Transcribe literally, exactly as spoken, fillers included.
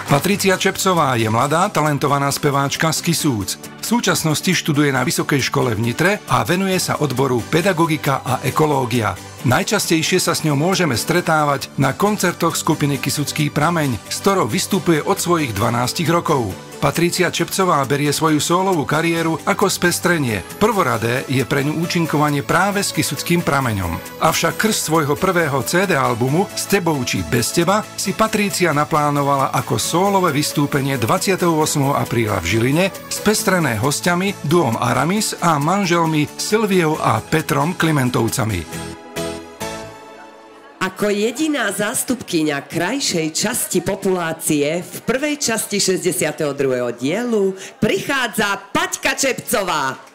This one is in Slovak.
Patricia Čepcová je mladá, talentovaná speváčka z Kisúc. V súčasnosti študuje na Vysokej škole v Nitre a venuje sa odboru pedagogika a ekológia. Najčastejšie sa s ňou môžeme stretávať na koncertoch skupiny Kisucký prameň, s ktorou vystupuje od svojich dvanástich rokov. Patricia Čepcová berie svoju sólovú kariéru ako spestrenie. Prvoradé je pre ňu účinkovanie práve s Kisuckým prameňom. Avšak krst svojho prvého cé dé albumu S tebou či bez teba si Patricia naplánovala ako sólové vystúpenie dvadsiateho ôsmeho apríla v Žiline, spestrené hostiami, duom Aramis a manželmi Silviou a Petrom Klimentovcami. Ako jediná zástupkyňa krajšej časti populácie v prvej časti šesťdesiateho druhého dielu prichádza Paťka Čepcová.